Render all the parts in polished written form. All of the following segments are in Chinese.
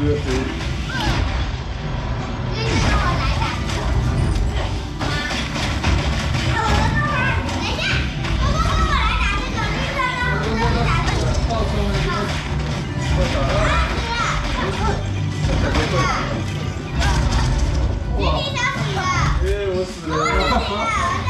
这个可以。 我死了！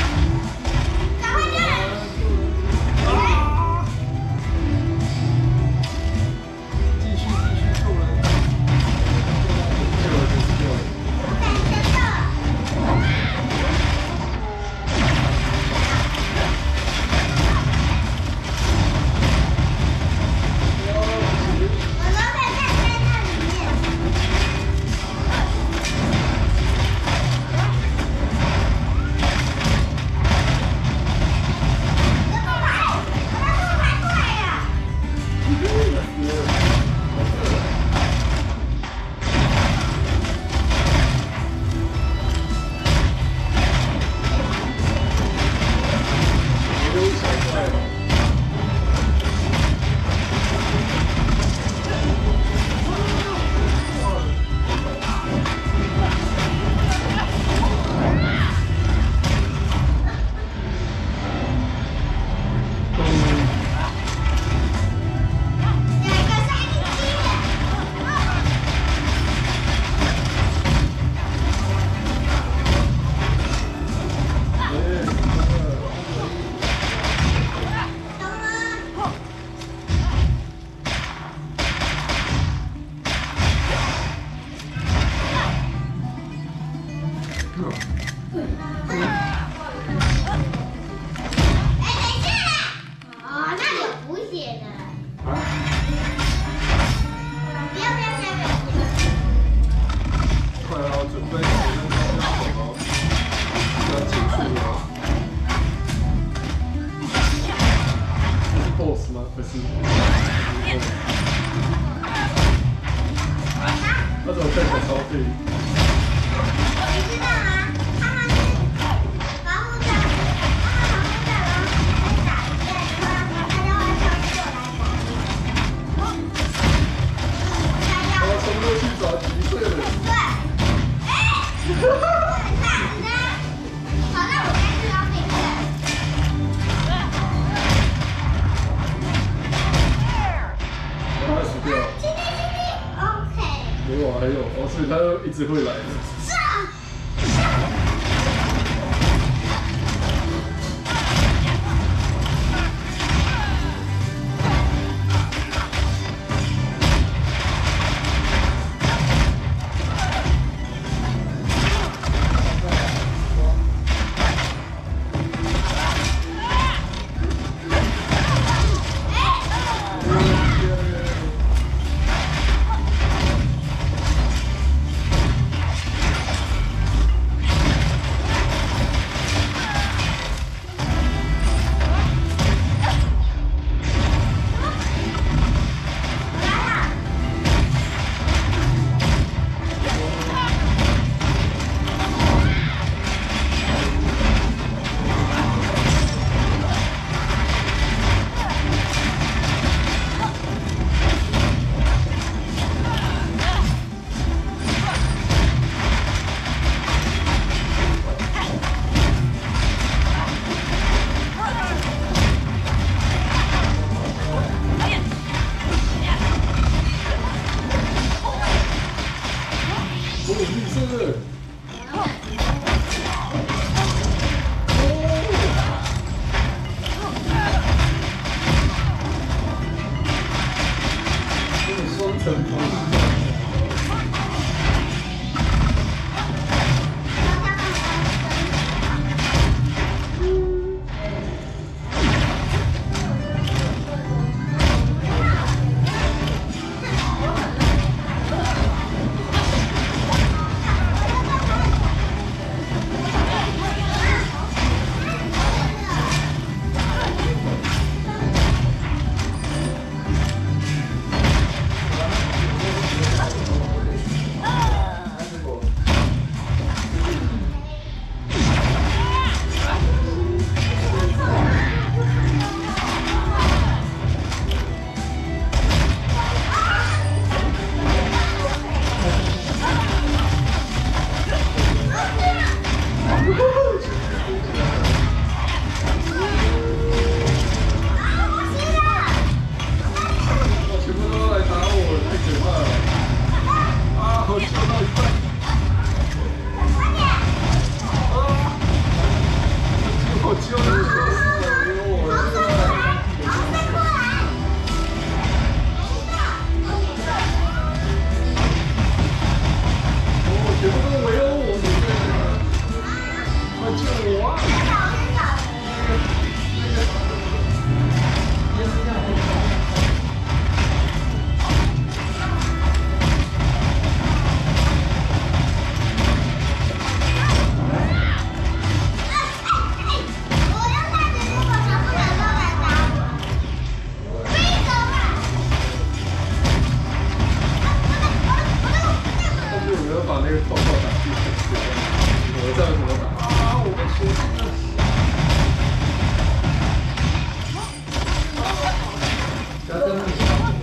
所以他就一直会来。 那个泡泡打进去，我知道怎么打啊！我被锁定了。加灯你。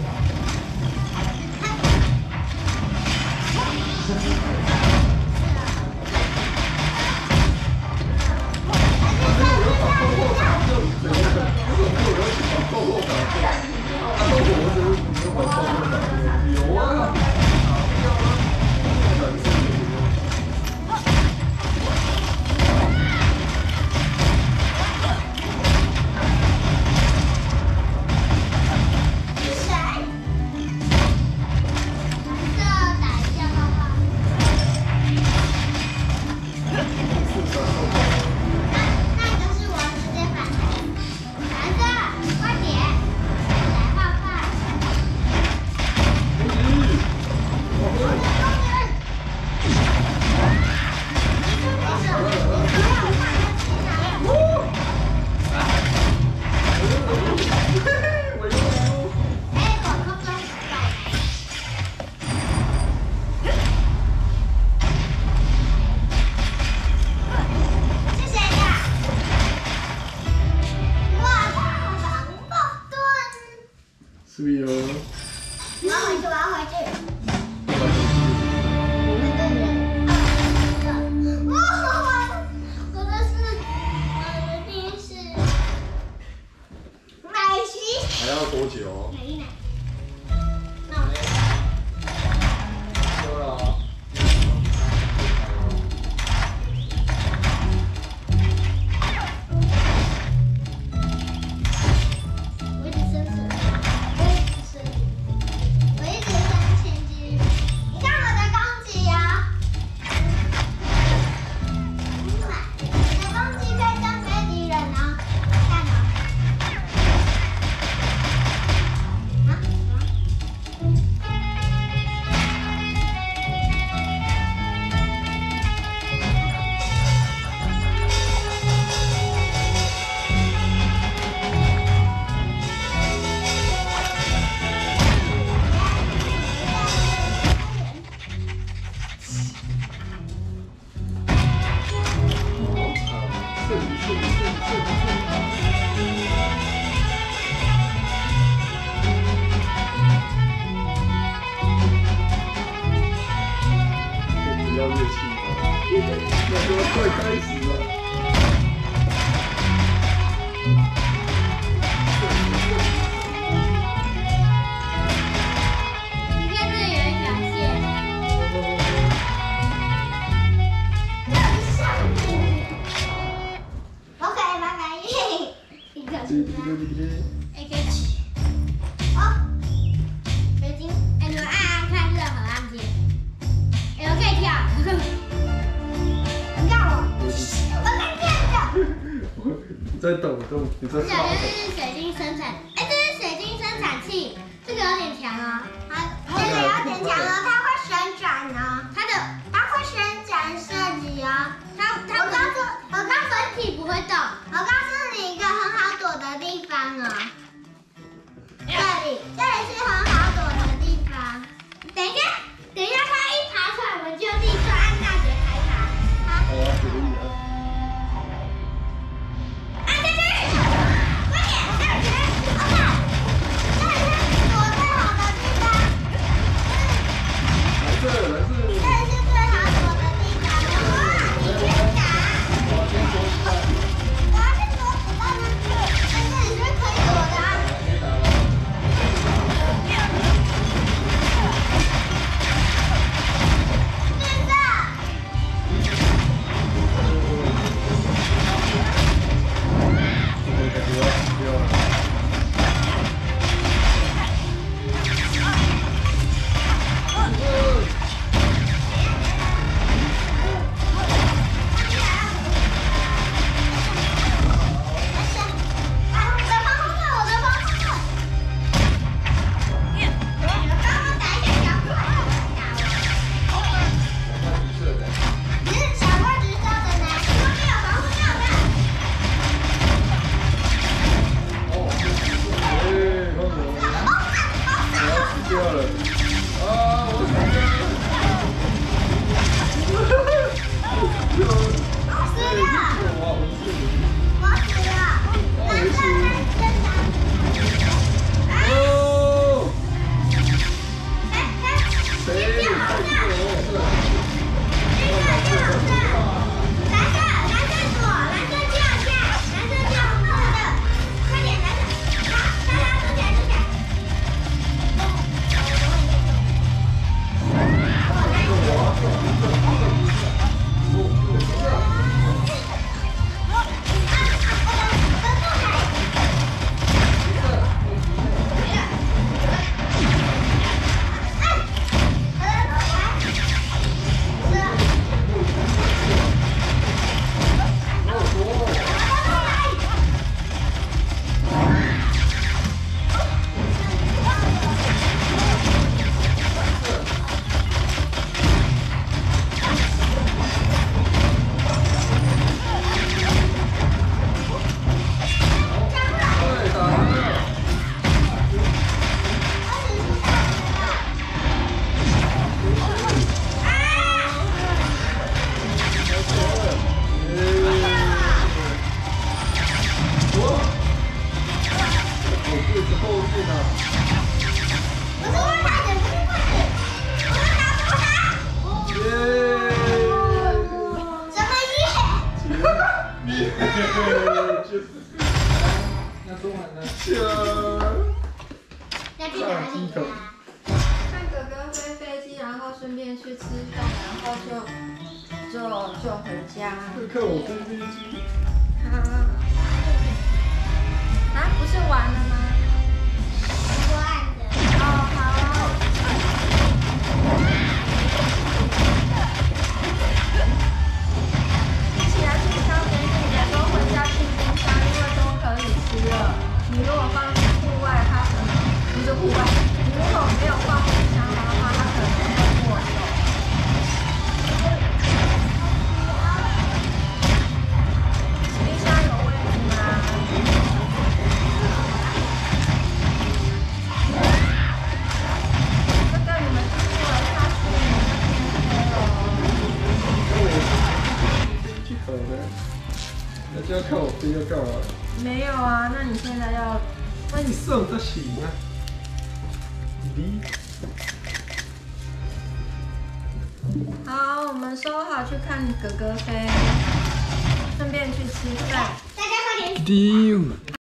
是哟。 我要回去，我要回去。我的第一是奶昔。 还要多久？ 奶。那我说了啊。 我一直伸手。我一直伸前进，你看我的攻击啊！我的攻击可以震飞敌人哦，看哦。 不要乐器了，那就快开始了。 你看这里有一条线。OK， 拜拜。一个是AH。哦，水晶，哎，你们按看任何按键。哎，我可以跳。你看我，我在跳。 你在抖动，你在发抖。 这是水晶生产，哎，这是水晶生产器，这个有点强哦。这个有点强哦，它会旋转哦，它会旋转射击哦。我告诉你不会动，我告诉你一个很好躲的地方哦。这里是很好躲的地方。等一下，它一爬出来，我们就立刻按大绝开它。好， 好啊，可以啊。 按下去，快点，大绝，OK。这里是躲最好的地方。 来这，来这。 这里是最好躲的地方。哇，你去打！ 我要先躲起来。 我要去躲子弹呢。哎，这里是可以躲的啊。 别打了。 变色。 不要了。掉了啊！我先去吃饭，然后就回家。 看我飞飞机。 好。啊，不是完了吗？ 我按的。 哦，好哦。一起来去挑给你的，都回家去冰箱，因为都可以吃了。你如果放户外，它可能不是户外，你如果没有放冰箱的话，它可能会过熟。冰箱有位置吗？这个你们去做了，下次你们就天黑了。 飞机好的，那就要看我飞就干嘛？ 没有啊，那你现在要， 那你送就行啊。 好，我们收好去看哥哥飞，顺便去吃饭。 大家快点。 丢。